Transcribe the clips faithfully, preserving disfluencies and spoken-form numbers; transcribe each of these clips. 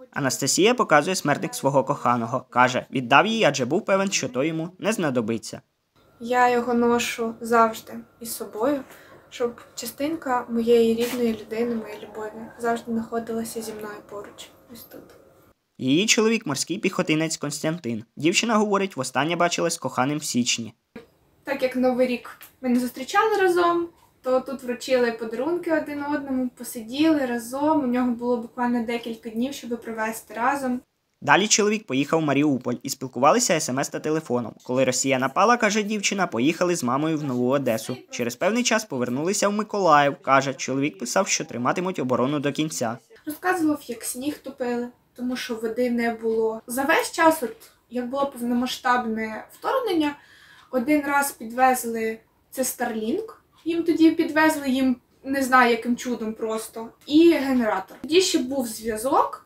Анастасія показує смертник свого коханого. Каже, віддав їй, адже був певен, що то йому не знадобиться. Я його ношу завжди із собою, щоб частинка моєї рідної людини, моєї любові, завжди знаходилася зі мною поруч. Ось тут. Її чоловік – морський піхотинець Костянтин. Дівчина говорить, востаннє бачилась з коханим в січні. Так як Новий рік ми не зустрічали разом, то тут вручили подарунки один одному, посиділи разом, у нього було буквально декілька днів, щоб провести разом. Далі чоловік поїхав в Маріуполь і спілкувалися смс та телефоном. Коли Росія напала, каже дівчина, поїхали з мамою в Нову Одесу. Через певний час повернулися в Миколаїв. Каже, чоловік писав, що триматимуть оборону до кінця. Розказував, як сніг топили, тому що води не було. За весь час, от, як було повномасштабне вторгнення, один раз підвезли, це Starlink, їм тоді підвезли, їм не знаю яким чудом просто, і генератор. Тоді ще був зв'язок.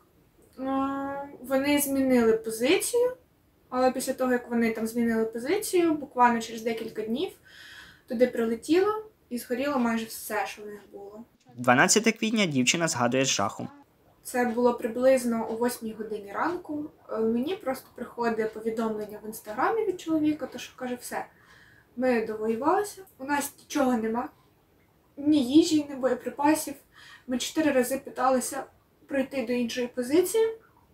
Вони змінили позицію, але після того, як вони там змінили позицію, буквально через декілька днів туди прилетіло і згоріло майже все, що в них було. дванадцятого квітня дівчина згадує з жахом. Це було приблизно о восьмій годині ранку. Мені просто приходить повідомлення в інстаграмі від чоловіка, то що каже, все, ми довоювалися, у нас нічого нема, ні їжі, ні боєприпасів. Ми чотири рази питалися пройти до іншої позиції,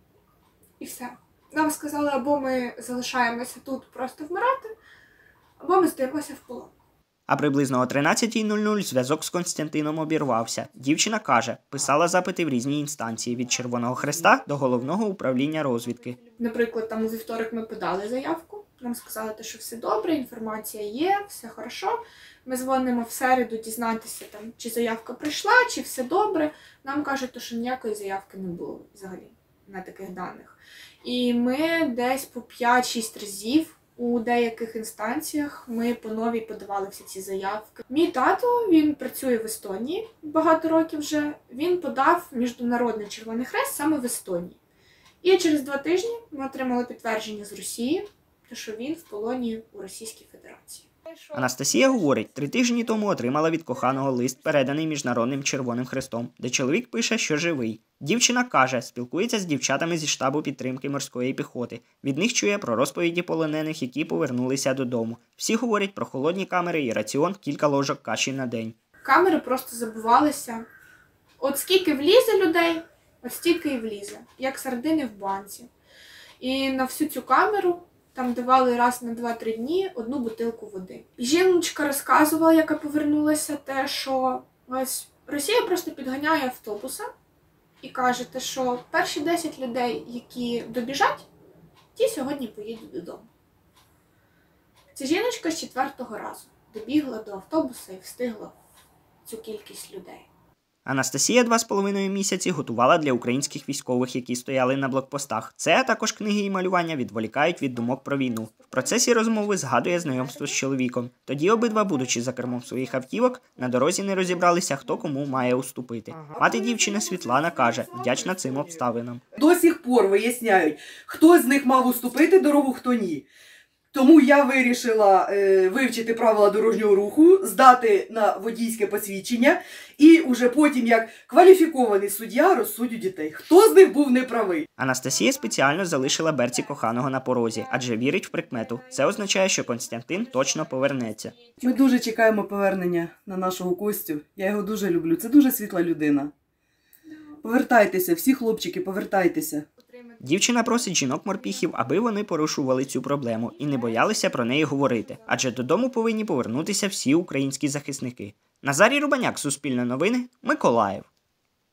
і все. Нам сказали, або ми залишаємося тут просто вмирати, або ми здаємося в полон. А приблизно о тринадцятій нуль нуль зв'язок з Костянтином обірвався. Дівчина каже, писала запити в різні інстанції, від Червоного Хреста до Головного управління розвідки. Наприклад, там у вівторок ми подали заявку, нам сказали, що все добре, інформація є, все хорошо. Ми дзвонимо в середу дізнатися, там, чи заявка прийшла, чи все добре. Нам кажуть, що ніякої заявки не було взагалі на таких даних. І ми десь по п'ять-шість разів у деяких інстанціях ми по новій подавали всі ці заявки. Мій тато, він працює в Естонії багато років вже. Він подав Міжнародний Червоний Хрест саме в Естонії. І через два тижні ми отримали підтвердження з Росії, що він в полоні у Російській Федерації. Анастасія говорить, три тижні тому отримала від коханого лист, переданий Міжнародним Червоним Хрестом, де чоловік пише, що живий. Дівчина каже, спілкується з дівчатами зі штабу підтримки морської піхоти. Від них чує про розповіді полонених, які повернулися додому. Всі говорять про холодні камери і раціон кілька ложок каші на день. Камери просто забивалися. От скільки влізе людей, от стільки і влізе, як сардини в банці. І на всю цю камеру там давали раз на два-три дні одну бутилку води. Жіночка розказувала, яка повернулася, те, що ось Росія просто підганяє автобуса і каже, що перші десять людей, які добіжать, ті сьогодні поїдуть додому. Ця жіночка з четвертого разу добігла до автобуса і встигла цю кількість людей. Анастасія два з половиною місяці готувала для українських військових, які стояли на блокпостах. Це, а також книги і малювання відволікають від думок про війну. В процесі розмови згадує знайомство з чоловіком. Тоді обидва, будучи за кермом своїх автівок, на дорозі не розібралися, хто кому має уступити. Мати дівчини Світлана каже, вдячна цим обставинам. До сих пор виясняють, хто з них мав уступити дорогу, хто ні. Тому я вирішила е, вивчити правила дорожнього руху, здати на водійське посвідчення і уже потім, як кваліфікований суддя, розсудю дітей. Хто з них був неправий? Анастасія спеціально залишила берці коханого на порозі, адже вірить в прикмету. Це означає, що Костянтин точно повернеться. Ми дуже чекаємо повернення на нашого Костю. Я його дуже люблю. Це дуже світла людина. Повертайтеся, всі хлопчики, повертайтеся. Дівчина просить жінок-морпіхів, аби вони порушували цю проблему і не боялися про неї говорити, адже додому повинні повернутися всі українські захисники. Назарій Рубаняк, Суспільне новини, Миколаїв.